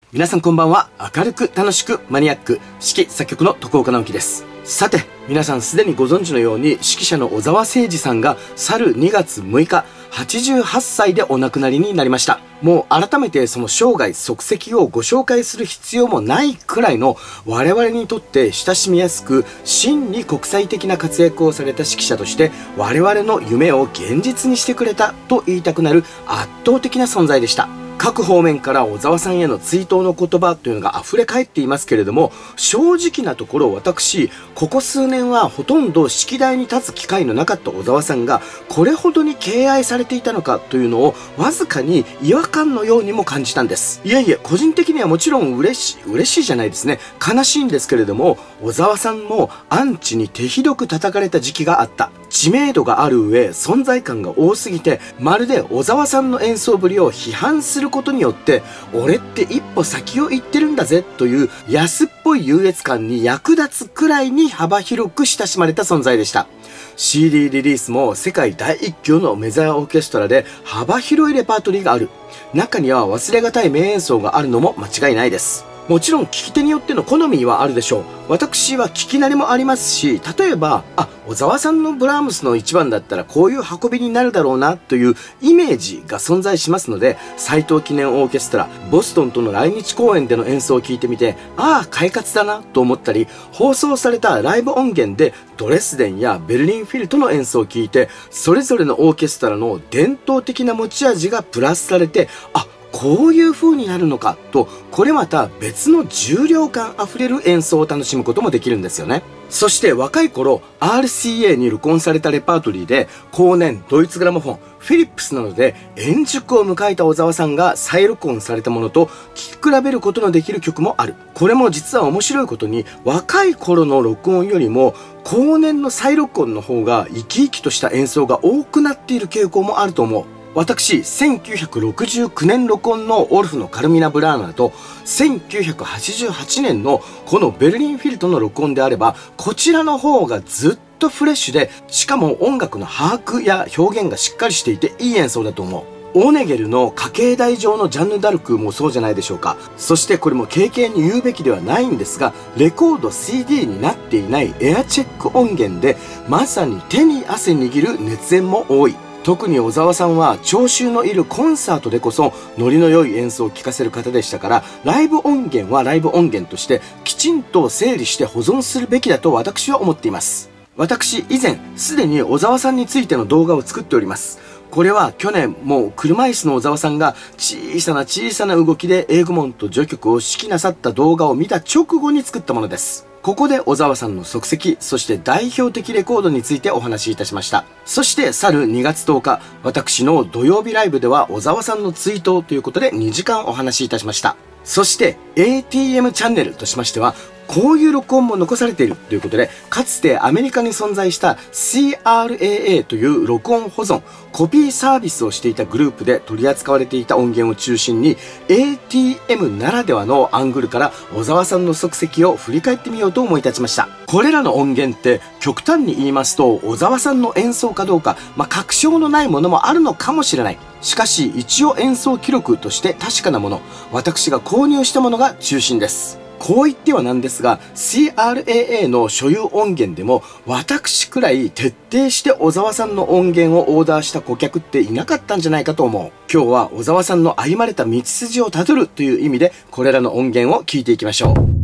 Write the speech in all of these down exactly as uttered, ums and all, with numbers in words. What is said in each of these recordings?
皆さんこんばんは。明るく楽しくマニアック、指揮作曲の徳岡直樹です。さて、皆さんすでにご存知のように指揮者の小澤征爾さんが去るにがつむいか、はちじゅうはっさいでお亡くなりになりました。もう改めてその生涯足跡をご紹介する必要もないくらいの我々にとって親しみやすく真に国際的な活躍をされた指揮者として我々の夢を現実にしてくれたと言いたくなる圧倒的な存在でした。各方面から小澤さんへの追悼の言葉というのが溢れ返っていますけれども、正直なところ私、ここ数年はほとんど指揮台に立つ機会のなかった小澤さんがこれほどに敬愛されていたのかというのをわずかに違和感のようにも感じたんです。いえいえ、個人的にはもちろん嬉しい、嬉しいじゃないですね。悲しいんですけれども、小澤さんもアンチに手ひどく叩かれた時期があった。知名度がある上、存在感が多すぎて、まるで小澤さんの演奏ぶりを批判することによって、俺って一歩先を行ってるんだぜという安っぽい優越感に役立つくらいに幅広く親しまれた存在でした。シーディー リリースも世界第一級のメジャーオーケストラで幅広いレパートリーがある。中には忘れがたい名演奏があるのも間違いないです。もちろん聞き手によっての好みはあるでしょう。私は聞き慣れもありますし、例えば、あ、小澤さんのブラームスの一番だったらこういう運びになるだろうなというイメージが存在しますので、斎藤記念オーケストラ、ボストンとの来日公演での演奏を聞いてみて、ああ、快活だなと思ったり、放送されたライブ音源でドレスデンやベルリンフィルとの演奏を聞いて、それぞれのオーケストラの伝統的な持ち味がプラスされて、あ、こういう風になるのかと、これまた別の重量感あふれる演奏を楽しむこともできるんですよね。そして若い頃 アールシーエー に録音されたレパートリーで後年ドイツグラモフォン、フィリップスなどで円熟を迎えた小澤さんが再録音されたものと聞き比べることのできる曲もある。これも実は面白いことに若い頃の録音よりも後年の再録音の方が生き生きとした演奏が多くなっている傾向もあると思う。私、せんきゅうひゃくろくじゅうきゅうねん録音のオルフのカルミナ・ブラーナと、せんきゅうひゃくはちじゅうはちねんのこのベルリンフィルトの録音であれば、こちらの方がずっとフレッシュで、しかも音楽の把握や表現がしっかりしていていい演奏だと思う。オーネゲルの家系台上のジャンヌ・ダルクもそうじゃないでしょうか。そしてこれも軽々に言うべきではないんですが、レコード シーディー になっていないエアチェック音源で、まさに手に汗握る熱演も多い。特に小澤さんは聴衆のいるコンサートでこそノリの良い演奏を聴かせる方でしたから、ライブ音源はライブ音源としてきちんと整理して保存するべきだと私は思っています。私以前すでに小澤さんについての動画を作っております。これは去年もう車椅子の小澤さんが小さな小さな動きでエーグモンと序曲を指揮なさった動画を見た直後に作ったものです。ここで小澤さんの足跡、そして代表的レコードについてお話しいたしました。そして去るにがつとおか、私の土曜日ライブでは小澤さんの追悼ということでにじかんお話しいたしました。そして エーティーエム チャンネルとしましては、こういう録音も残されているということで、かつてアメリカに存在した シーアールエーエー という録音保存、コピーサービスをしていたグループで取り扱われていた音源を中心に エーティーエム ならではのアングルから小澤さんの足跡を振り返ってみようと思い立ちました。これらの音源って極端に言いますと小澤さんの演奏かどうか、まあ、確証のないものもあるのかもしれない。しかし一応演奏記録として確かなもの、私が購入したものが中心です。こう言ってはなんですが シーアールエーエー の所有音源でも私くらい徹底して小澤さんの音源をオーダーした顧客っていなかったんじゃないかと思う。今日は小澤さんの歩まれた道筋をたどるという意味でこれらの音源を聞いていきましょう。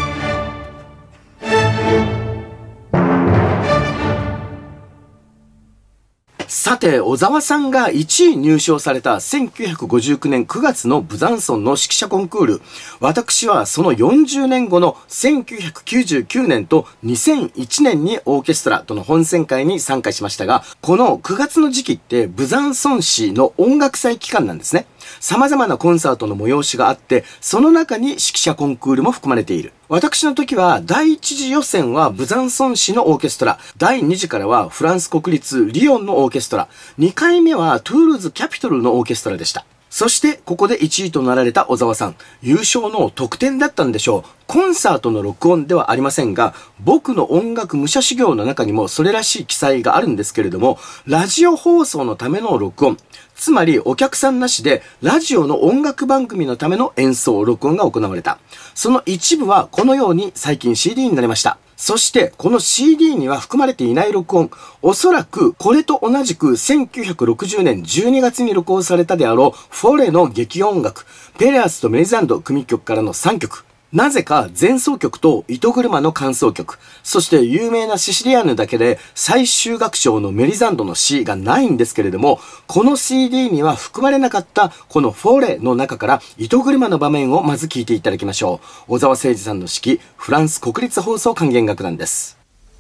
さて、小澤さんがいちい入賞されたせんきゅうひゃくごじゅうきゅうねんくがつのブザンソンの指揮者コンクール。私はそのよんじゅうねんごのせんきゅうひゃくきゅうじゅうきゅうねんとにせんいちねんにオーケストラとの本選会に参加しましたが、このくがつの時期ってブザンソン市の音楽祭期間なんですね。様々なコンサートの催しがあって、その中に指揮者コンクールも含まれている。私の時は第一次予選はブザンソン市のオーケストラ、だいに次からはフランス国立リヨンのオーケストラ、にかいめはトゥールーズキャピトルのオーケストラでした。 そして、ここでいちいとなられた小沢さん。優勝の得点だったんでしょう。コンサートの録音ではありませんが、僕の音楽武者修行の中にもそれらしい記載があるんですけれども、ラジオ放送のための録音。つまり、お客さんなしで、ラジオの音楽番組のための演奏、録音が行われた。その一部は、このように最近 シーディー になりました。そして、この シーディー には含まれていない録音、おそらくこれと同じくせんきゅうひゃくろくじゅうねんじゅうにがつに録音されたであろうフォレの劇音楽、ペレアスとメリザンド組曲からのさんきょく。なぜか前奏曲と糸車の間奏曲、そして有名なシシリアヌだけで最終楽章のメリザンドの C がないんですけれども、この シーディー には含まれなかったこのフォレの中から糸車の場面をまず聴いていただきましょう。小沢誠二さんの指揮、フランス国立放送管弦楽団です。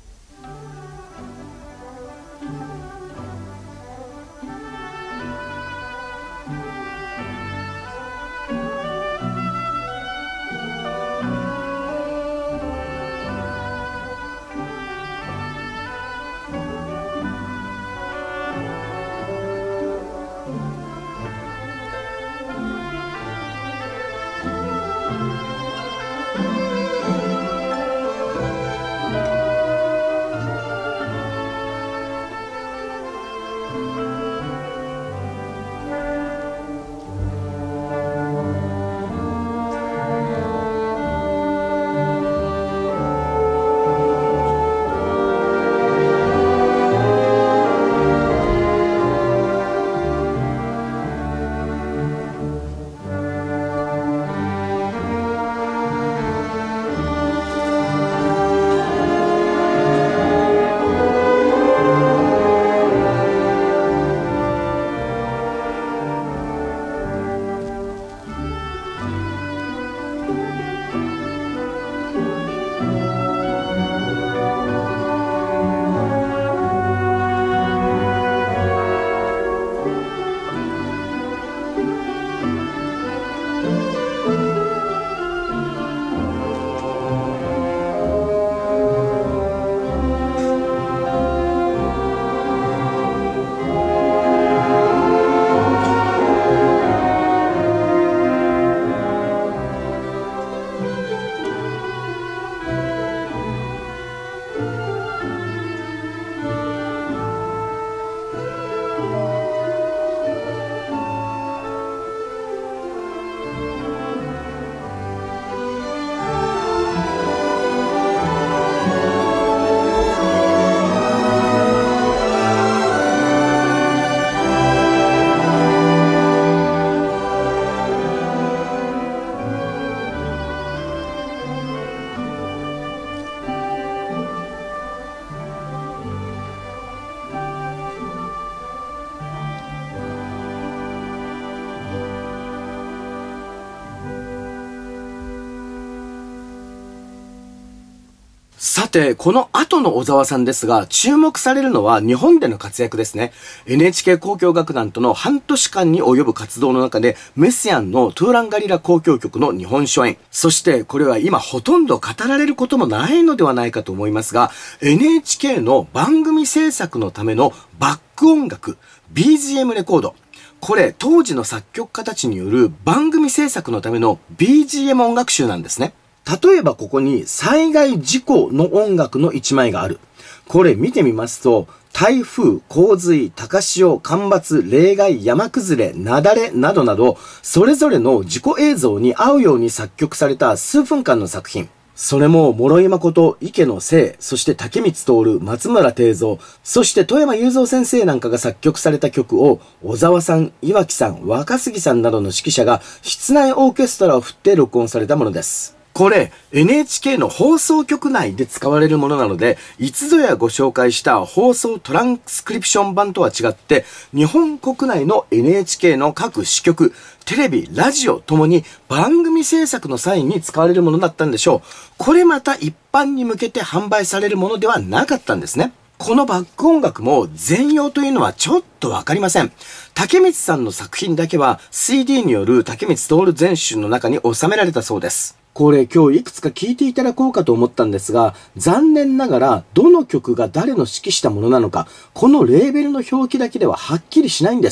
さて、この後の小沢さんですが、注目されるのは日本での活躍ですね。エヌエイチケー 交響楽団との半年間に及ぶ活動の中で、メスヤンのトゥーランガリラ交響曲の日本初演。そしてこれは今ほとんど語られることもないのではないかと思いますが、エヌエイチケー の番組制作のためのバック音楽、ビージーエム レコード。これ、当時の作曲家たちによる番組制作のための ビージーエム 音楽集なんですね。例えばここに災害事故の音楽の一枚がある。これ見てみますと、台風、洪水、高潮、干ばつ、冷害、山崩れ、雪崩などなど、それぞれの事故映像に合うように作曲された数分間の作品。それも、諸井誠、池野聖、そして竹光徹、松村定蔵、そして富山雄三先生なんかが作曲された曲を、小沢さん、岩木さん、若杉さんなどの指揮者が室内オーケストラを振って録音されたものです。これ、エヌエイチケー の放送局内で使われるものなので、いつぞやご紹介した放送トランスクリプション版とは違って、日本国内の エヌエイチケー の各支局、テレビ、ラジオともに番組制作の際に使われるものだったんでしょう。これまた一般に向けて販売されるものではなかったんですね。このバック音楽も全容というのはちょっとわかりません。竹光さんの作品だけは シーディー による竹光徹全集の中に収められたそうです。これ今日いくつか聞いていただこうかと思ったんですが、残念ながらどの曲が誰の指揮したものなのか、このレーベルの表記だけでははっきりしないんです。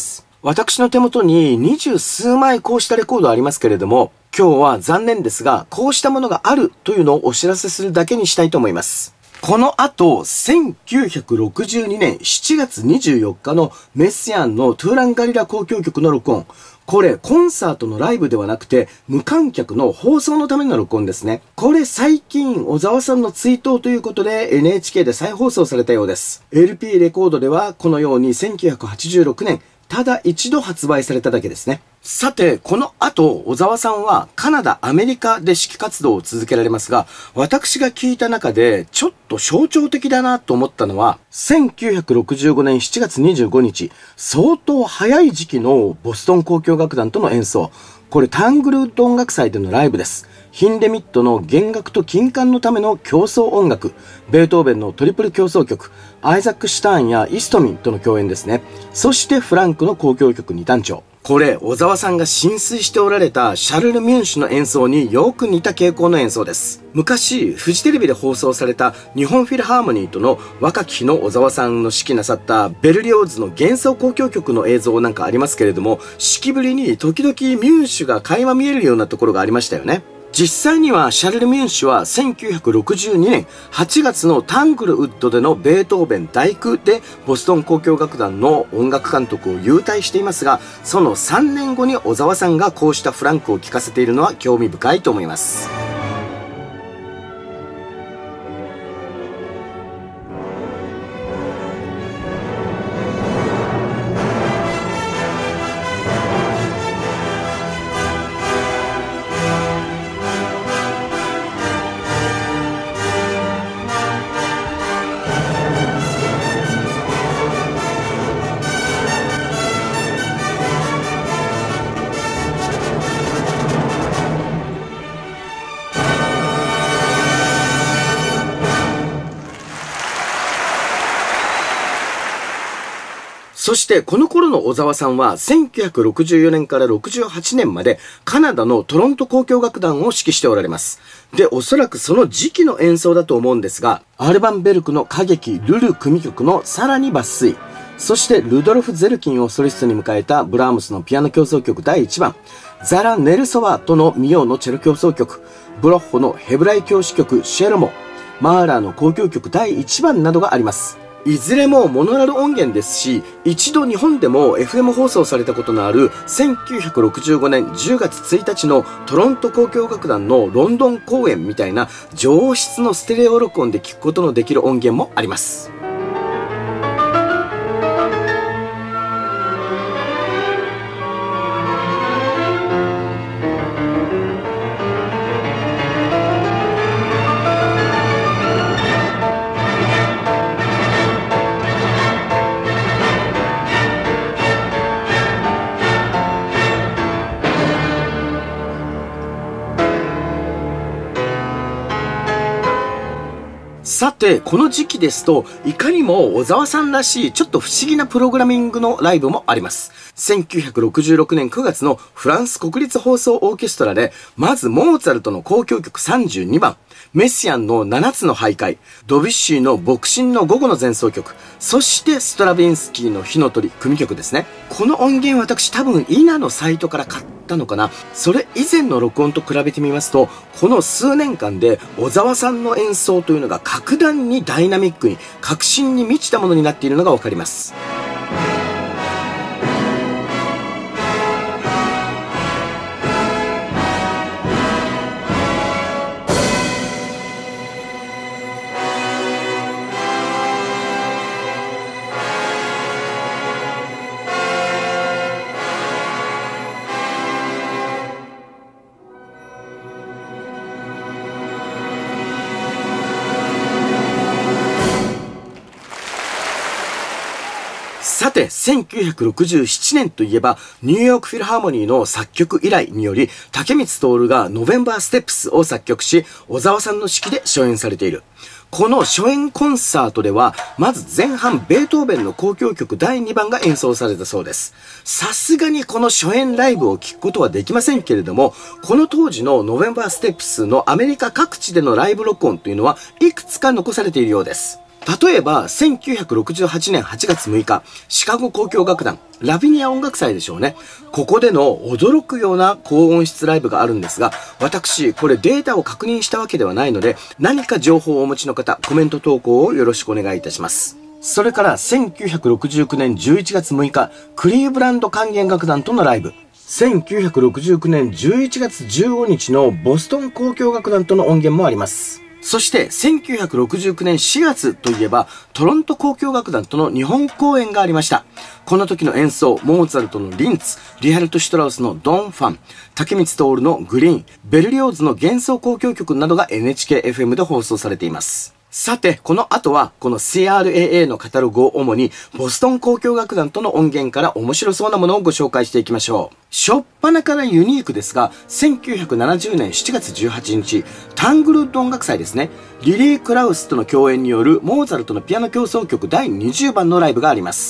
私の手元に二十数枚こうしたレコードありますけれども、今日は残念ですが、こうしたものがあるというのをお知らせするだけにしたいと思います。この後、せんきゅうひゃくろくじゅうにねんしちがつにじゅうよっかのメスヤンのトゥーランガリラ交響曲の録音。これ、コンサートのライブではなくて、無観客の放送のための録音ですね。これ、最近、小沢さんの追悼ということで エヌエイチケー で再放送されたようです。エルピー レコードでは、このようにせんきゅうひゃくはちじゅうろくねん、ただ一度発売されただけですね。さて、この後、小沢さんはカナダ、アメリカで指揮活動を続けられますが、私が聞いた中でちょっと象徴的だなと思ったのは、せんきゅうひゃくろくじゅうごねんしちがつにじゅうごにち、相当早い時期のボストン交響楽団との演奏。これタングルウッド音楽祭でのライブです。ヒンデミットの弦楽と金管のための競争音楽、ベートーベンのトリプル協奏曲、アイザック・シュターンやイストミンとの共演ですね。そしてフランクの交響曲に単調。これ、小沢さんが浸水しておられたシャルル・ミュンシュの演奏によく似た傾向の演奏です。昔、フジテレビで放送された日本フィルハーモニーとの若き日の小沢さんの指揮なさったベルリオーズの幻想交響曲の映像なんかありますけれども、指揮ぶりに時々ミュンシュが垣間見えるようなところがありましたよね。実際にはシャルル・ミュンシュはせんきゅうひゃくろくじゅうにねんはちがつのタングルウッドでのベートーベン第九でボストン交響楽団の音楽監督を勇退していますが、そのさんねんごに小沢さんがこうしたフランクを聴かせているのは興味深いと思います。そしてこの頃の小沢さんはせんきゅうひゃくろくじゅうよねんからろくじゅうはちねんまでカナダのトロント交響楽団を指揮しておられます。で、おそらくその時期の演奏だと思うんですが、アルバンベルクの歌劇ルル組曲のさらに抜粋、そしてルドルフ・ゼルキンをソリストに迎えたブラームスのピアノ協奏曲だいいちばん、ザラ・ネルソワとのミオのチェロ協奏曲、ブロッホのヘブライ教師曲シェロモ、マーラーの交響曲だいいちばんなどがあります。いずれもモノラル音源ですし、一度日本でも エフエム 放送されたことのあるせんきゅうひゃくろくじゅうごねんじゅうがつついたちのトロント交響楽団のロンドン公演みたいな上質のステレオ録音で聴くことのできる音源もあります。さて、この時期ですと、いかにも小沢さんらしいちょっと不思議なプログラミングのライブもあります。せんきゅうひゃくろくじゅうろくねんくがつのフランス国立放送オーケストラで、まずモーツァルトの交響曲さんじゅうにばん、メシアンのななつの徘徊、ドビュッシーの牧神の午後の前奏曲、そしてストラヴィンスキーの火の鳥組曲ですね。この音源私多分イナのサイトから買ったのかな。それ以前の録音と比べてみますと、この数年間で小沢さんの演奏というのが格段にダイナミックに、革新に満ちたものになっているのがわかります。さて、せんきゅうひゃくろくじゅうななねんといえば、ニューヨークフィルハーモニーの作曲依頼により、竹光徹がノベンバーステップスを作曲し、小沢さんの指揮で初演されている。この初演コンサートでは、まず前半ベートーベンの交響曲だいにばんが演奏されたそうです。さすがにこの初演ライブを聴くことはできませんけれども、この当時のノベンバーステップスのアメリカ各地でのライブ録音というのはいくつか残されているようです。 例えば、せんきゅうひゃくろくじゅうはちねんはちがつむいか、シカゴ交響楽団、ラビニア音楽祭でしょうね。ここでの驚くような高音質ライブがあるんですが、私、これデータを確認したわけではないので、何か情報をお持ちの方、コメント投稿をよろしくお願いいたします。それから、せんきゅうひゃくろくじゅうきゅうねんじゅういちがつむいか、クリーブランド管弦楽団とのライブ。せんきゅうひゃくろくじゅうきゅうねんじゅういちがつじゅうごにちのボストン交響楽団との音源もあります。そして、せんきゅうひゃくろくじゅうきゅうねんしがつといえば、トロント交響楽団との日本公演がありました。この時の演奏、モーツァルトのリンツ、リハルト・シュトラウスのドン・ファン、竹光徹のグリーン、ベルリオーズの幻想交響曲などが エヌエイチケーエフエム で放送されています。さて、この後は、この シーアールエーエー のカタログを主に、ボストン交響楽団との音源から面白そうなものをご紹介していきましょう。しょっぱなからユニークですが、せんきゅうひゃくななじゅうねんしちがつじゅうはちにち、タングルウッド音楽祭ですね。リリー・クラウスとの共演によるモーツァルトのピアノ協奏曲だいにじゅうばんのライブがあります。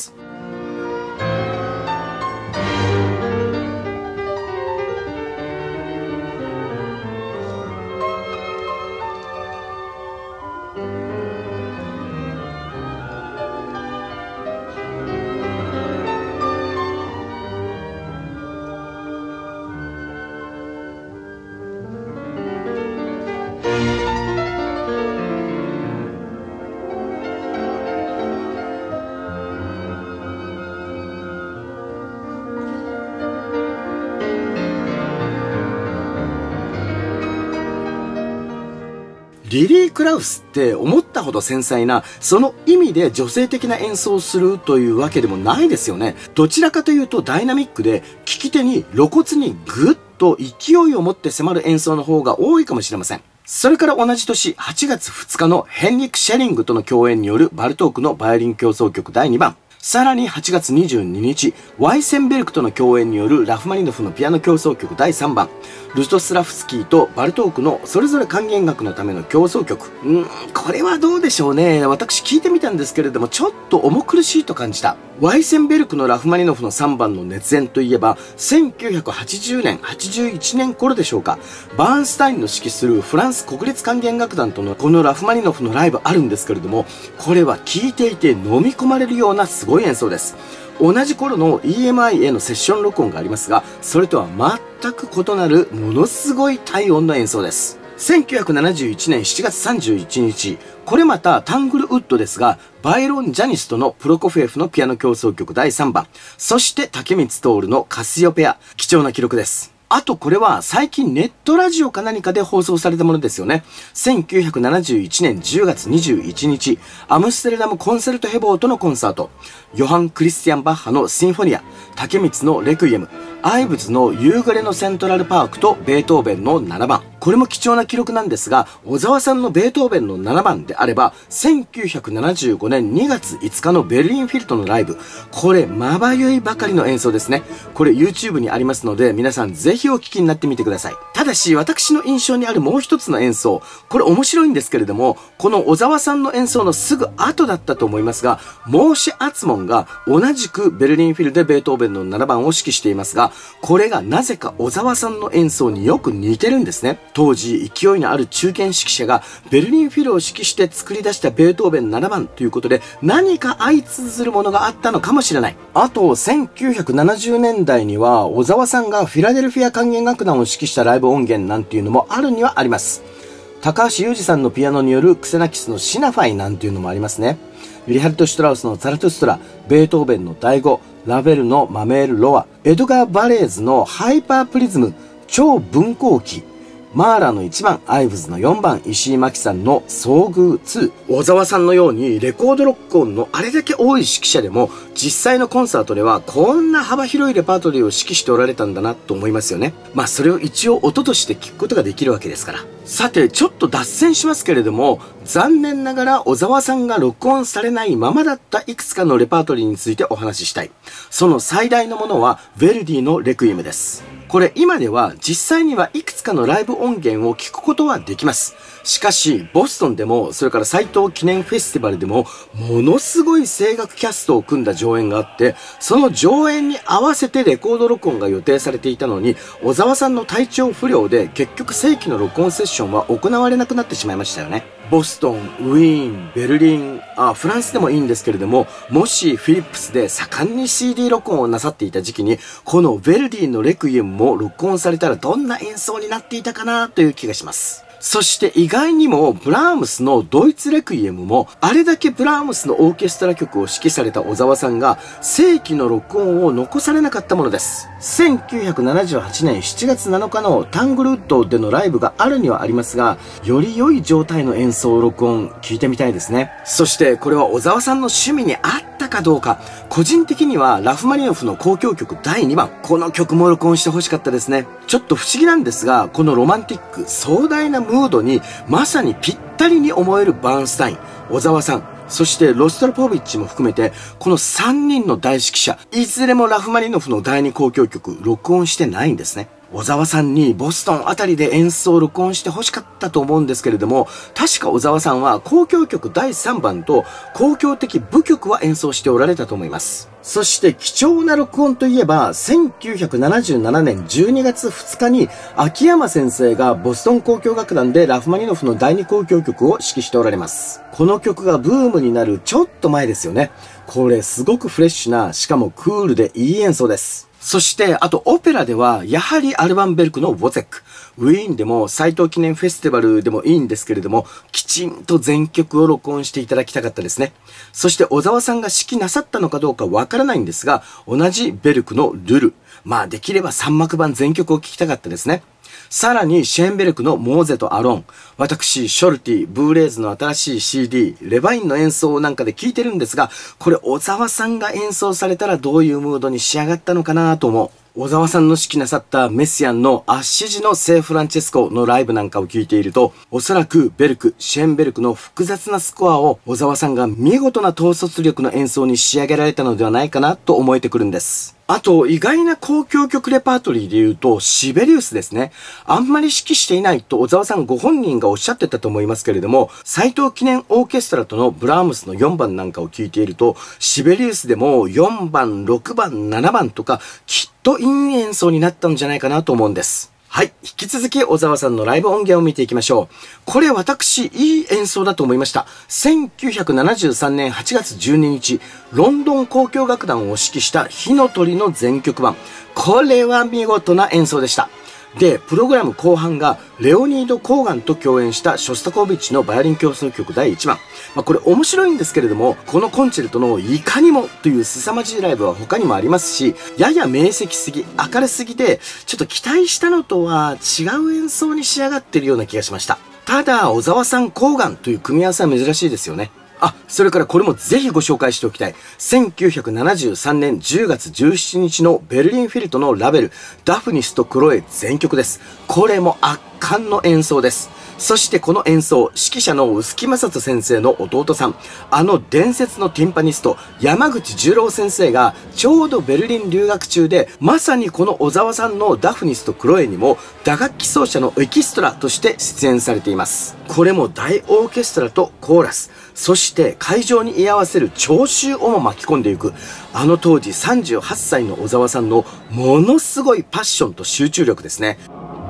リリー・クラウスって思ったほど繊細な、その意味で女性的な演奏をするというわけでもないですよね。どちらかというとダイナミックで、聞き手に露骨にグッと勢いを持って迫る演奏の方が多いかもしれません。それから同じ年はちがつふつかのヘンリック・シェリングとの共演によるバルトークのバイオリン協奏曲だいにばん。さらにはちがつにじゅうににち、ワイセンベルクとの共演によるラフマニノフのピアノ協奏曲だいさんばん。ルトスラフスキーとバルトークのそれぞれ管弦楽のための協奏曲。うーん、これはどうでしょうね。私聞いてみたんですけれども、ちょっと重苦しいと感じた。ワイセンベルクのラフマニノフのさんばんの熱演といえば、せんきゅうひゃくはちじゅうねん、はちじゅういちねん頃でしょうか。バーンスタインの指揮するフランス国立管弦楽団とのこのラフマニノフのライブあるんですけれども、これは聴いていて飲み込まれるようなすごい演奏です。同じ頃の イーエムアイ へのセッション録音がありますが、それとは全く異なるものすごい低音の演奏です。せんきゅうひゃくななじゅういちねんしちがつさんじゅういちにち、これまたタングルウッドですが、バイロン・ジャニスとのプロコフィエフのピアノ協奏曲だいさんばん、そして竹光徹のカシオペア、貴重な記録です。あとこれは最近ネットラジオか何かで放送されたものですよね。せんきゅうひゃくななじゅういちねんじゅうがつにじゅういちにち、アムステルダムコンセルトヘボーとのコンサート、ヨハン・クリスティアン・バッハのシンフォニア、竹光のレクイエム、アイブズの夕暮れのセントラルパークとベートーベンのななばん。これも貴重な記録なんですが、小沢さんのベートーベンのななばんであれば、せんきゅうひゃくななじゅうごねんにがついつかのベルリンフィルトのライブ。これ、まばゆいばかりの演奏ですね。これ YouTube にありますので、皆さんぜひお聞きになってみてください。ただし、私の印象にあるもう一つの演奏、これ面白いんですけれども、この小沢さんの演奏のすぐ後だったと思いますが、モーシェ・アツモンが同じくベルリンフィルでベートーベンのななばんを指揮していますが、これがなぜか小沢さんの演奏によく似てるんですね。当時、勢いのある中堅指揮者がベルリンフィルを指揮して作り出したベートーベンななばんということで、何か相通ずるものがあったのかもしれない。あと、せんきゅうひゃくななじゅうねんだいには、小沢さんがフィラデルフィア管弦楽団を指揮したライブ音源なんていうのもあるにはあります。高橋裕二さんのピアノによるクセナキスのシナファイなんていうのもありますね。リハルト・シュトラウスのザラトゥストラ、ベートーベンのだいご、ラヴェルのマメール・ロア、エドガー・バレーズのハイパープリズム、超分光器、マーラーのいちばん、アイブズのよんばん、石井真紀さんの遭遇に。小沢さんのようにレコード録音のあれだけ多い指揮者でも、実際のコンサートではこんな幅広いレパートリーを指揮しておられたんだなと思いますよね。まあそれを一応音として聞くことができるわけですから。さて、ちょっと脱線しますけれども、残念ながら小沢さんが録音されないままだったいくつかのレパートリーについてお話ししたい。その最大のものは、ヴェルディのレクイエムです。これ今では実際にはいくつかのライブ音源を聞くことはできます。しかし、ボストンでも、それから斎藤記念フェスティバルでも、ものすごい声楽キャストを組んだ上演があって、その上演に合わせてレコード録音が予定されていたのに、小沢さんの体調不良で結局正規の録音セッションは行われなくなってしまいましたよね。 ボストン、ウィーン、ベルリン、あ、フランスでもいいんですけれども、もしフィリップスで盛んに シーディー 録音をなさっていた時期に、このヴェルディのレクイエムも録音されたらどんな演奏になっていたかなという気がします。そして意外にもブラームスのドイツレクイエムもあれだけブラームスのオーケストラ曲を指揮された小沢さんが正規の録音を残されなかったものです。せんきゅうひゃくななじゅうはちねんしちがつなのかのタングルウッドでのライブがあるにはありますが、より良い状態の演奏録音聞いてみたいですね。そしてこれは小沢さんの趣味に合ったかどうか、個人的にはラフマニノフの交響曲だいにばん、この曲も録音してほしかったですね。ちょっと不思議なんですが、このロマンティック壮大なムードにまさにぴったりに思えるバーンスタイン、小沢さん、そしてロストロポービッチも含めてこのさんにんの大指揮者、いずれもラフマニノフのだいに交響曲録音してないんですね。小沢さんにボストンあたりで演奏を録音してほしかったと思うんですけれども、確か小沢さんは交響曲だいさんばんと交響的舞曲は演奏しておられたと思います。そして貴重な録音といえば、せんきゅうひゃくななじゅうななねんじゅうにがつふつかに秋山先生がボストン交響楽団でラフマニノフのだいに交響曲を指揮しておられます。この曲がブームになるちょっと前ですよね。これすごくフレッシュな、しかもクールでいい演奏です。そして、あとオペラでは、やはりアルバンベルクのウォゼック。ウィーンでも斉藤記念フェスティバルでもいいんですけれども、きちんと全曲を録音していただきたかったですね。そして小沢さんが指揮なさったのかどうかわからないんですが、同じベルクのルル。まあできればさん幕版全曲を聴きたかったですね。さらにシェーンベルクのモーゼとアロン、私ショルティ、ブーレーズの新しい シーディー、レバインの演奏なんかで聴いてるんですが、これ小沢さんが演奏されたらどういうムードに仕上がったのかなと思う。小沢さんの指揮なさったメスヤンのアッシジの聖フランチェスコのライブなんかを聞いていると、おそらくベルク、シェーンベルクの複雑なスコアを小沢さんが見事な統率力の演奏に仕上げられたのではないかなと思えてくるんです。あと、意外な交響曲レパートリーで言うと、シベリウスですね。あんまり指揮していないと小沢さんご本人がおっしゃってたと思いますけれども、斉藤記念オーケストラとのブラームスのよんばんなんかを聞いていると、シベリウスでもよんばん、ろくばん、ななばんとか、きっといい演奏になったんじゃないかなと思うんです。はい。引き続き小沢さんのライブ音源を見ていきましょう。これ私、いい演奏だと思いました。せんきゅうひゃくななじゅうさんねんはちがつじゅうににち、ロンドン交響楽団を指揮した火の鳥の全曲版。これは見事な演奏でした。で、プログラム後半がレオニード・コーガンと共演したショスタコービッチのバイオリン協奏曲だいいちばん。まあ、これ面白いんですけれども、このコンチェルトのいかにもという凄まじいライブは他にもありますし、やや明晰すぎ、明るすぎて、ちょっと期待したのとは違う演奏に仕上がっているような気がしました。ただ、小沢さん・コーガンという組み合わせは珍しいですよね。あ、それからこれもぜひご紹介しておきたい。せんきゅうひゃくななじゅうさんねんじゅうがつじゅうしちにちのベルリンフィルトのラベル、ダフニスとクロエ全曲です。これも圧巻の演奏です。そしてこの演奏、指揮者の臼木正人先生の弟さん、あの伝説のティンパニスト、山口十郎先生がちょうどベルリン留学中で、まさにこの小沢さんのダフニスとクロエにも打楽器奏者のエキストラとして出演されています。これも大オーケストラとコーラス、そして会場に居合わせる聴衆をも巻き込んでいく、あの当時さんじゅうはっさいの小沢さんのものすごいパッションと集中力ですね。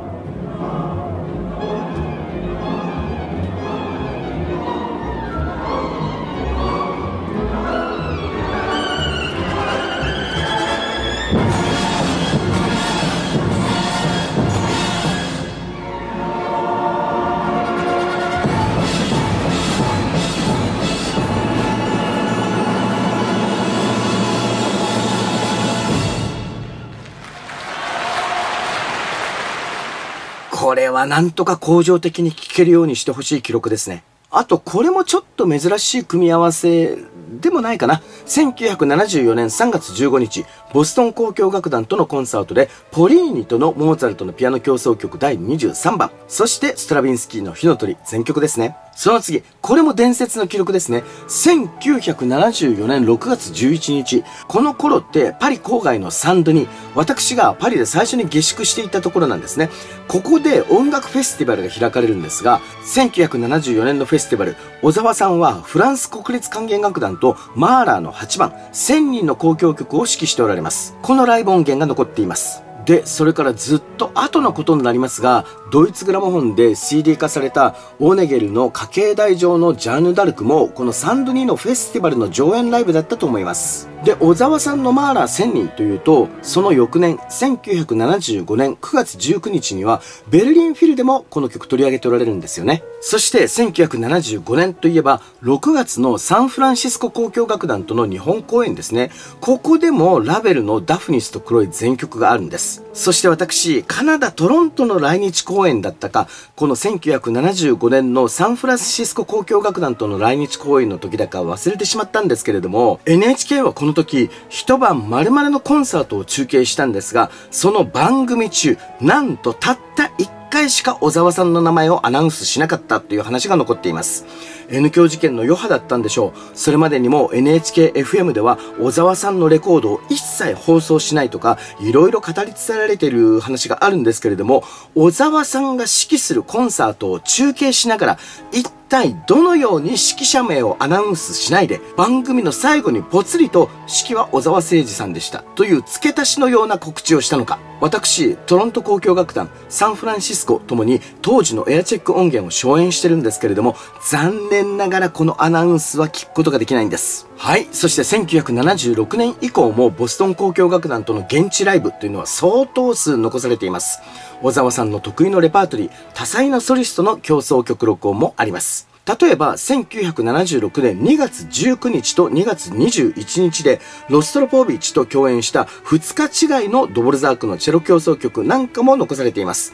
これはなんとか恒常的に聴けるようにしてほしい記録ですね。あと、これもちょっと珍しい組み合わせでもないかな。せんきゅうひゃくななじゅうよねんさんがつじゅうごにち、ボストン交響楽団とのコンサートで、ポリーニとのモーツァルトのピアノ協奏曲だいにじゅうさんばん、そしてストラビンスキーの火の鳥全曲ですね。その次、これも伝説の記録ですね。せんきゅうひゃくななじゅうよねんろくがつじゅういちにち、この頃ってパリ郊外のサンドに、私がパリで最初に下宿していたところなんですね。ここで音楽フェスティバルが開かれるんですが、せんきゅうひゃくななじゅうよねんのフェスティバル、小沢さんはフランス国立管弦楽団とマーラーのはちばん、せんにんの交響曲を指揮しておられます。このライブ音源が残っています。で、それからずっと後のことになりますが、 ドイツグラモフォンで シーディー 化されたオネゲルの家系台上のジャンヌ・ダルクもこのサンドニーのフェスティバルの上演ライブだったと思います。で、小沢さんのマーラーせんにんというと、その翌年せんきゅうひゃくななじゅうごねんくがつじゅうくにちにはベルリンフィルでもこの曲取り上げておられるんですよね。そしてせんきゅうひゃくななじゅうごねんといえばろくがつのサンフランシスコ交響楽団との日本公演ですね。ここでもラベルのダフニスとクロイ全曲があるんです。そして私、カナダ・トロントの来日公演だったか、このせんきゅうひゃくななじゅうごねんのサンフランシスコ交響楽団との来日公演の時だか忘れてしまったんですけれども、エヌエイチケー はこの時、一晩丸々のコンサートを中継したんですが、その番組中、なんとたったいっかいしか小沢さんの名前をアナウンスしなかったという話が残っています。N 響事件の余波だったんでしょう。それまでにも エヌエイチケーエフエム では小沢さんのレコードを一切放送しないとか、いろいろ語り伝えられている話があるんですけれども、小沢さんが指揮するコンサートを中継しながら、一体どのように指揮者名をアナウンスしないで、番組の最後にぽつりと指揮は小沢誠二さんでしたという付け足しのような告知をしたのか。私、トロント交響楽団、サンフランシスコともに当時のエアチェック音源を初演してるんですけれども、残念ながらこのアナウンスは聞くことができないんです。はい。そしてせんきゅうひゃくななじゅうろくねん以降もボストン交響楽団との現地ライブというのは相当数残されています。小沢さんの得意のレパートリー、多彩なソリストの競争曲録音もあります。例えば、せんきゅうひゃくななじゅうろくねんにがつじゅうくにちとにがつにじゅういちにちで、ロストロポービッチと共演したふつか違いのドボルザークのチェロ協奏曲なんかも残されています。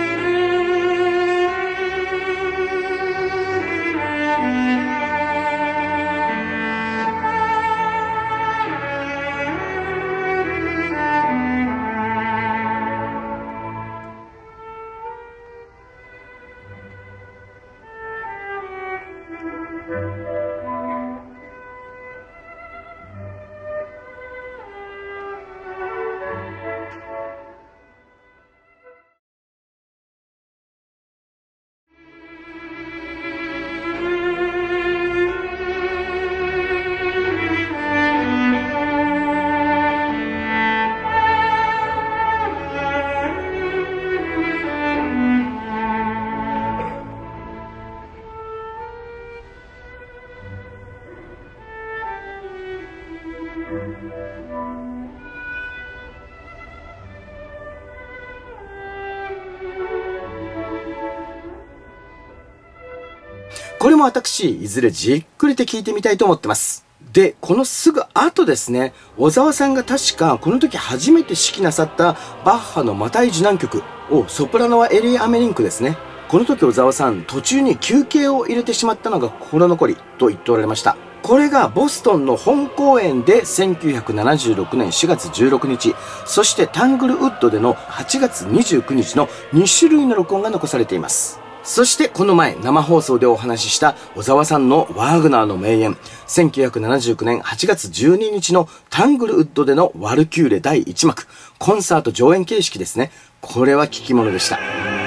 これも私、いずれじっくりと聞いてみたいと思ってます。で、このすぐ後ですね、小沢さんが確かこの時初めて指揮なさったバッハのマタイ受難曲をソプラノはエリー・アメリンクですね。この時小沢さん、途中に休憩を入れてしまったのが心残りと言っておられました。これがボストンの本公演でせんきゅうひゃくななじゅうろくねんしがつじゅうろくにち、そしてタングルウッドでのはちがつにじゅうくにちのにしゅるいの録音が残されています。そしてこの前生放送でお話しした小沢さんのワーグナーの名演、せんきゅうひゃくななじゅうきゅうねんはちがつじゅうににちのタングルウッドでのワルキューレだいいちまく、コンサート上演形式ですね。これは聞き物でした。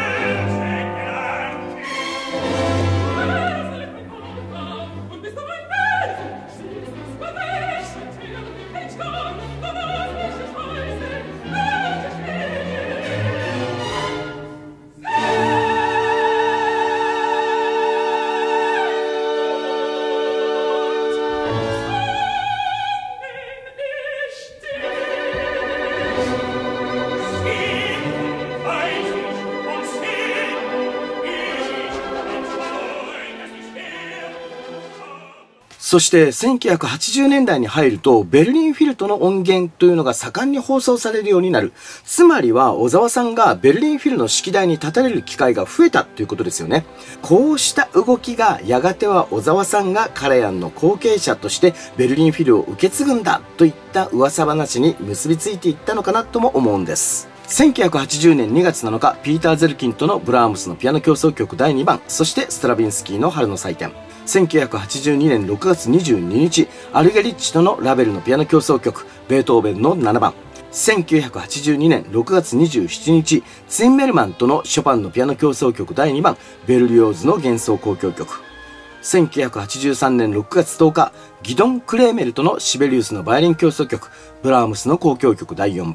そしてせんきゅうひゃくはちじゅうねんだいに入るとベルリンフィルトの音源というのが盛んに放送されるようになる。つまりは小沢さんがベルリンフィルの指揮台に立たれる機会が増えたということですよね。こうした動きがやがては小沢さんがカラヤンの後継者としてベルリンフィルを受け継ぐんだといった噂話に結びついていったのかなとも思うんです。せんきゅうひゃくはちじゅうねんにがつなのか、ピーター・ゼルキンとのブラームスのピアノ協奏曲だいにばん、そしてストラビンスキーの春の祭典。せんきゅうひゃくはちじゅうにねんろくがつにじゅうににち、アルゲリッチとのラベルのピアノ協奏曲、ベートーベンのななばん。せんきゅうひゃくはちじゅうにねんろくがつにじゅうしちにち、ツインメルマンとのショパンのピアノ協奏曲だいにばん、ベルリオーズの幻想交響曲。せんきゅうひゃくはちじゅうさんねんろくがつとおか、ギドン・クレーメルとのシベリウスのバイオリン協奏曲、ブラームスの交響曲だいよんばん。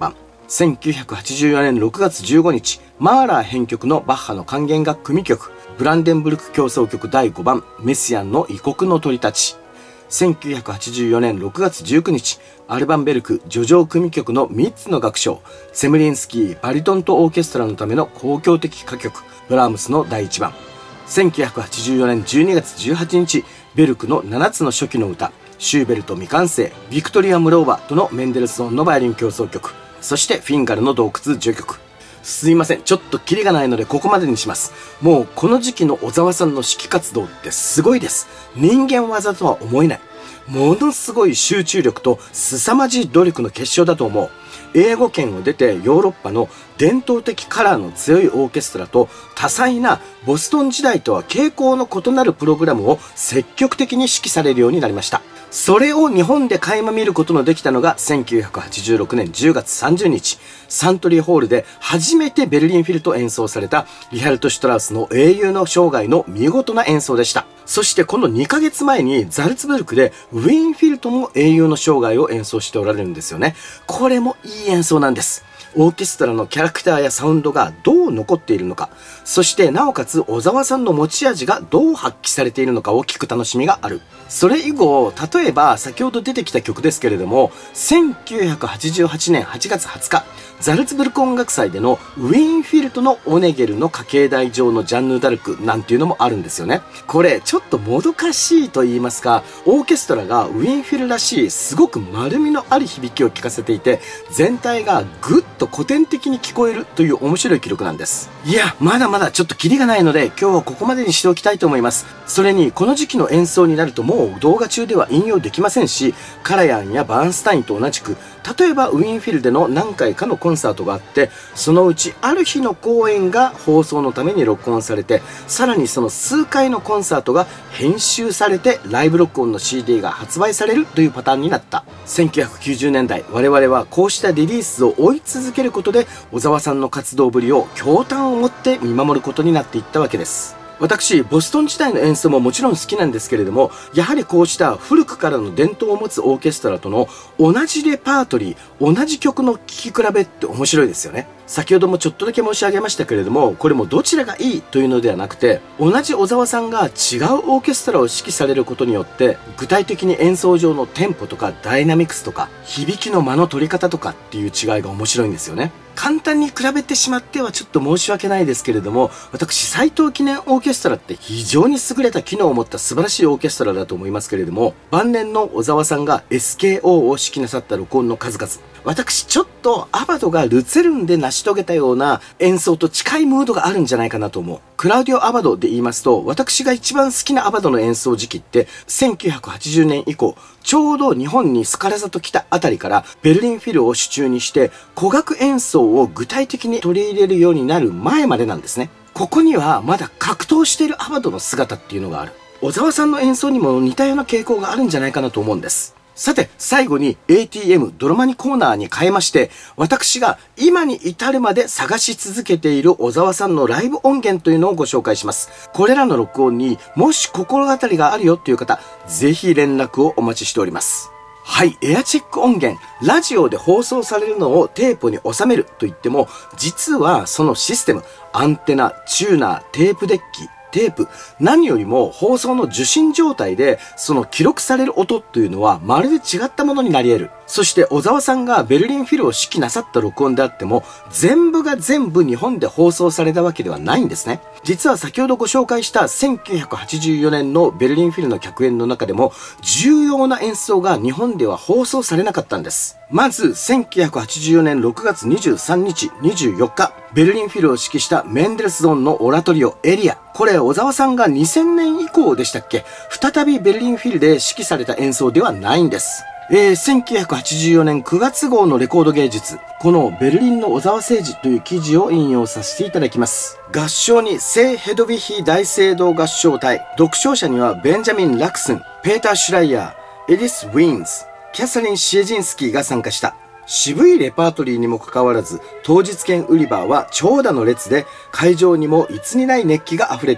せんきゅうひゃくはちじゅうよねんろくがつじゅうごにち、マーラー編曲のバッハの管弦楽組曲、ブランデンブルク協奏曲だいごばん、メシアンの異国の鳥たち。せんきゅうひゃくはちじゅうよねんろくがつじゅうくにち、アルバンベルク叙情組曲のみっつの楽章、セムリンスキーバリトンとオーケストラのための交響的歌曲、ブラームスのだいいちばん。せんきゅうひゃくはちじゅうよねんじゅうにがつじゅうはちにち、ベルクのななつの初期の歌、シューベルト未完成、ビクトリア・ムローバとのメンデルスゾーンのバイオリン協奏曲、そしてフィンガルの洞窟序曲。すいません。ちょっとキリがないのでここまでにします。もうこの時期の小沢さんの指揮活動ってすごいです。人間技とは思えない。ものすごい集中力と凄まじい努力の結晶だと思う。英語圏を出てヨーロッパの伝統的カラーの強いオーケストラと多彩なボストン時代とは傾向の異なるプログラムを積極的に指揮されるようになりました。それを日本で垣間見ることのできたのがせんきゅうひゃくはちじゅうろくねんじゅうがつさんじゅうにち、サントリーホールで初めてベルリンフィルと演奏されたリハルト・シュトラウスの英雄の生涯の見事な演奏でした。そしてこのにかげつまえにザルツブルクでウィーンフィルトも英雄の生涯を演奏しておられるんですよね。これもいい演奏なんです。オーケストラのキャラクターやサウンドがどう残っているのか、そしてなおかつ小沢さんの持ち味がどう発揮されているのかを聞く楽しみがある。それ以後、例えば先ほど出てきた曲ですけれども、せんきゅうひゃくはちじゅうはちねんはちがつはつか、ザルツブルク音楽祭でのウィーンフィルトのオネゲルの家系台上のジャンヌ・ダルクなんていうのもあるんですよね。これちょっともどかしいと言いますか、オーケストラがウィーンフィルらしいすごく丸みのある響きを聞かせていて、全体がぐっと古典的に聞こえるという面白い記録なんです。いや、まだまだちょっとキリがないので今日はここまでにしておきたいと思います。それにこの時期の演奏になるともう動画中では引用できませんし、カラヤンやバーンスタインと同じく、例えばウィーンフィルでの何回かのコンサートがあって、そのうちある日の公演が放送のために録音されて、さらにその数回のコンサートが編集されてライブ録音の シーディー が発売されるというパターンになった。せんきゅうひゃくきゅうじゅうねんだい、我々はこうしたリリースを追い続けることで小沢さんの活動ぶりを驚嘆を持って見守ることになっていったわけです。私、ボストン時代の演奏ももちろん好きなんですけれども、やはりこうした古くからの伝統を持つオーケストラとの同じレパートリー、同じ曲の聴き比べって面白いですよね。先ほどもちょっとだけ申し上げましたけれども、これもどちらがいいというのではなくて、同じ小沢さんが違うオーケストラを指揮されることによって、具体的に演奏上のテンポとかダイナミクスとか、響きの間の取り方とかっていう違いが面白いんですよね。簡単に比べてしまってはちょっと申し訳ないですけれども、私、斎藤記念オーケストラって非常に優れた機能を持った素晴らしいオーケストラだと思いますけれども、晩年の小沢さんが エスケーオー を指揮なさった録音の数々、私ちょっとアバドがルツェルンで成し遂げたような演奏と近いムードがあるんじゃないかなと思う。クラウディオ・アバドで言いますと、私が一番好きなアバドの演奏時期ってせんきゅうひゃくはちじゅうねん以降、ちょうど日本にスカラ座と来たあたりからベルリンフィルを手中にして古楽演奏を具体的に取り入れるようになる前までなんですね。ここにはまだ格闘しているアバドの姿っていうのがある。小沢さんの演奏にも似たような傾向があるんじゃないかなと思うんです。さて、最後に エーティーエム ドラマニコーナーに変えまして、私が今に至るまで探し続けている小沢さんのライブ音源というのをご紹介します。これらの録音にもし心当たりがあるよという方、ぜひ連絡をお待ちしております。はい、エアチェック音源、ラジオで放送されるのをテープに収めると言っても、実はそのシステム、アンテナ、チューナー、テープデッキ、テープ、何よりも放送の受信状態でその記録される音というのはまるで違ったものになり得る。そして小沢さんがベルリンフィルを指揮なさった録音であっても、全部が全部日本で放送されたわけではないんですね。実は先ほどご紹介したせんきゅうひゃくはちじゅうよねんのベルリンフィルの客演の中でも重要な演奏が日本では放送されなかったんです。まずせんきゅうひゃくはちじゅうよねんろくがつにじゅうさんにち、にじゅうよっか、ベルリンフィルを指揮したメンデルスゾーンのオラトリオエリア。これ小沢さんがにせんねん以降でしたっけ、再びベルリンフィルで指揮された演奏ではないんです。えー、せんきゅうひゃくはちじゅうよねんくがつ号のレコード芸術、このベルリンの小沢誠二という記事を引用させていただきます。合唱に聖ヘドヴィヒ大聖堂合唱隊、独唱者にはベンジャミン・ラクスン、ペーター・シュライヤー、エディス・ウィーンズ、キャサリン・シエジンスキーが参加した。渋いレパートリーにもかかわらず、当日券売り場は長蛇の列で、会場にもいつにない熱気が溢れていた。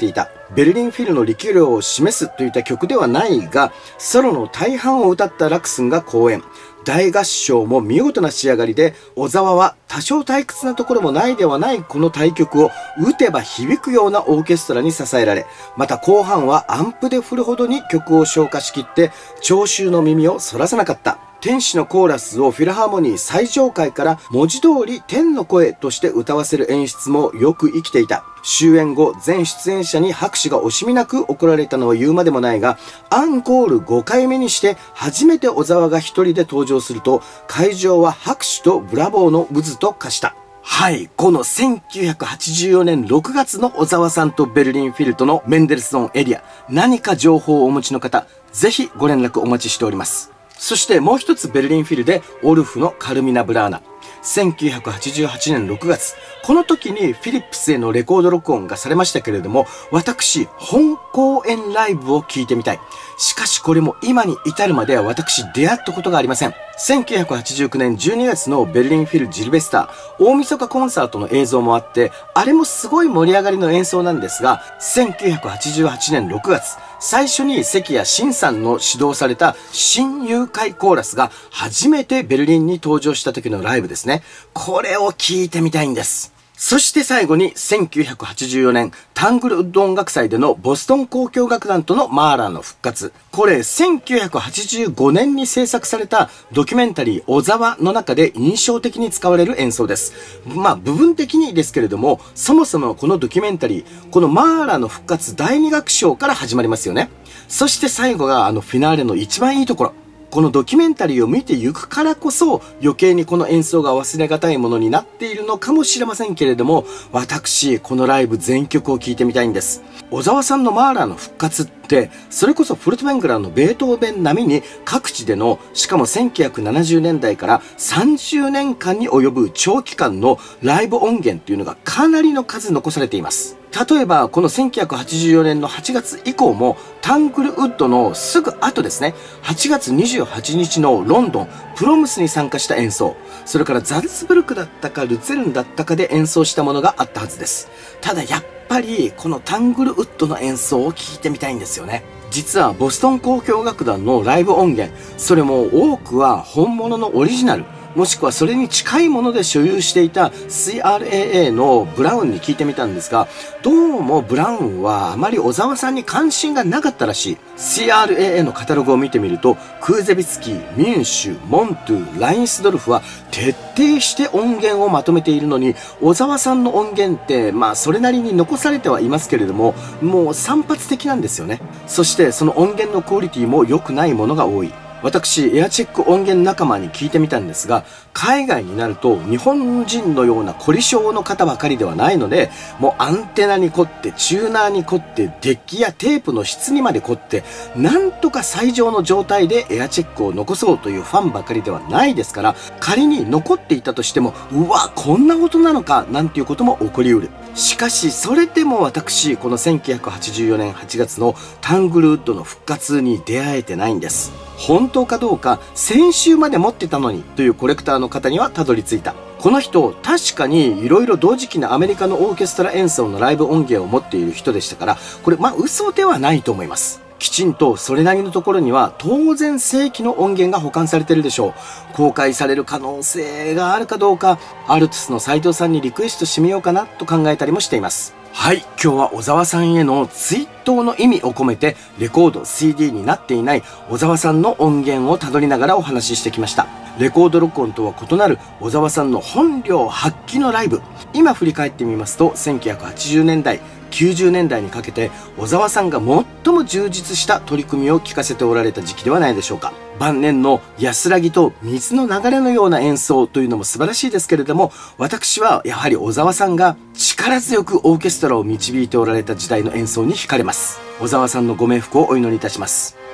ベルリンフィルの力量を示すといった曲ではないが、ソロの大半を歌ったラクスンが講演。大合唱も見事な仕上がりで、小沢は多少退屈なところもないではないこの対曲を打てば響くようなオーケストラに支えられ、また後半はアンプで振るほどに曲を消化しきって聴衆の耳をそらさなかった。天使のコーラスをフィルハーモニー最上階から文字通り天の声として歌わせる演出もよく生きていた。終演後、全出演者に拍手が惜しみなく送られたのは言うまでもないが、アンコールごかいめにして初めて小沢が一人で登場すると、会場は拍手とブラボーの渦と化した。はい。このせんきゅうひゃくはちじゅうよねんろくがつの小沢さんとベルリンフィルとのメンデルスゾーンエリア、何か情報をお持ちの方、ぜひご連絡お待ちしております。そしてもう一つベルリンフィルでオルフのカルミナ・ブラーナ。せんきゅうひゃくはちじゅうはちねんろくがつ、この時にフィリップスへのレコード録音がされましたけれども、私、本公演ライブを聴いてみたい。しかしこれも今に至るまでは私出会ったことがありません。せんきゅうひゃくはちじゅうきゅうねんじゅうにがつのベルリンフィルジルベスター大晦日コンサートの映像もあって、あれもすごい盛り上がりの演奏なんですが、せんきゅうひゃくはちじゅうはちねんろくがつ、最初に関谷真さんの指導された新誘拐コーラスが初めてベルリンに登場した時のライブですね。これを聞いてみたいんです。そして最後にせんきゅうひゃくはちじゅうよねんタングルウッド音楽祭でのボストン交響楽団とのマーラーの復活。これせんきゅうひゃくはちじゅうごねんに制作されたドキュメンタリー小沢の中で印象的に使われる演奏です。まあ部分的にですけれども、そもそもこのドキュメンタリー、このマーラーの復活だいに楽章から始まりますよね。そして最後があのフィナーレの一番いいところ。このドキュメンタリーを見ていくからこそ余計にこの演奏が忘れがたいものになっているのかもしれませんけれども、私このライブ全曲を聴いてみたいんです。小沢さんのマーラーの復活ってそれこそフルトヴェングラーのベートーベン並みに各地での、しかもせんきゅうひゃくななじゅうねんだいからさんじゅうねんかんに及ぶ長期間のライブ音源っていうのがかなりの数残されています。例えばこのせんきゅうひゃくはちじゅうよねんのはちがつ以降もタングルウッドのすぐ後ですね、はちがつにじゅうはちにちのロンドンプロムスに参加した演奏、それからザルツブルクだったかルツェルンだったかで演奏したものがあったはずです。ただやっぱりこのタングルウッドの演奏を聴いてみたいんですよね。実はボストン交響楽団のライブ音源、それも多くは本物のオリジナル、もしくはそれに近いもので所有していた シーアールエーエー のブラウンに聞いてみたんですが、どうもブラウンはあまり小沢さんに関心がなかったらしい。 シーアールエーエー のカタログを見てみると、クーゼビツキー、ミュンシュ、モントゥ、ラインスドルフは徹底して音源をまとめているのに、小沢さんの音源ってまあそれなりに残されてはいますけれども、もう散発的なんですよね。そしてその音源のクオリティも良くないものが多い。私、エアチェック音源仲間に聞いてみたんですが、海外になると日本人のような凝り性の方ばかりではないので、もうアンテナに凝って、チューナーに凝って、デッキやテープの質にまで凝って、なんとか最上の状態でエアチェックを残そうというファンばかりではないですから、仮に残っていたとしても、うわ、こんな音なのか、なんていうことも起こりうる。しかし、それでも私、このせんきゅうひゃくはちじゅうよねんはちがつのタングルウッドの復活に出会えてないんです。本当かどうか、先週まで持ってたのにというコレクターの方にはたどり着いた。この人、確かに色々同時期のアメリカのオーケストラ演奏のライブ音源を持っている人でしたから、これ、まあ嘘ではないと思います。きちんとそれなりのところには当然正規の音源が保管されているでしょう。公開される可能性があるかどうか、アルトゥスの斉藤さんにリクエストしてみようかなと考えたりもしています。はい、今日は小沢さんへの追悼の意味を込めて、レコード、シーディー になっていない小沢さんの音源をたどりながらお話ししてきました。レコード録音とは異なる小沢さんの本領発揮のライブ。今振り返ってみますと、せんきゅうひゃくはちじゅうねんだい、きゅうじゅうねんだいにかけて小沢さんが最も充実した取り組みを聞かせておられた時期ではないでしょうか。晩年の安らぎと水の流れのような演奏というのも素晴らしいですけれども、私はやはり小沢さんが力強くオーケストラを導いておられた時代の演奏に惹かれます。小沢さんのご冥福をお祈りいたします。